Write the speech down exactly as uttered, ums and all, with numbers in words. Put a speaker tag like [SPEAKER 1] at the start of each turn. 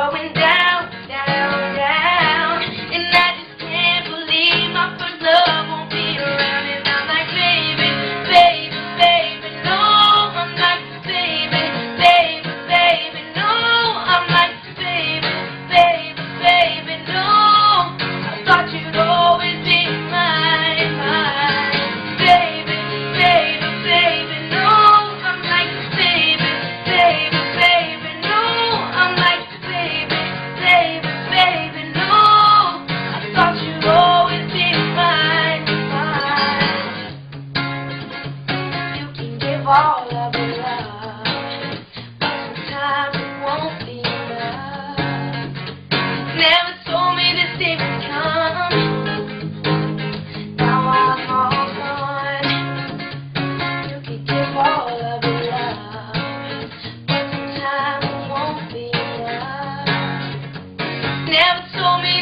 [SPEAKER 1] going down, down, down. And I just can't believe my first love won't be around. And I'm like, baby, baby, baby, no. I'm like, baby, baby, baby, no. I'm like, baby, baby, baby, no. I thought you'd always be mine, mine. Baby, baby, baby, no. I'm like, baby, baby, baby, no. I'm like, baby, baby, baby, no. I thought you'd always be mine, mine. You can give all of your love, but sometimes it won't be enough. Never told me this day would come. Now I'm all gone. You can give all of your love, but sometimes it won't be enough. Never told me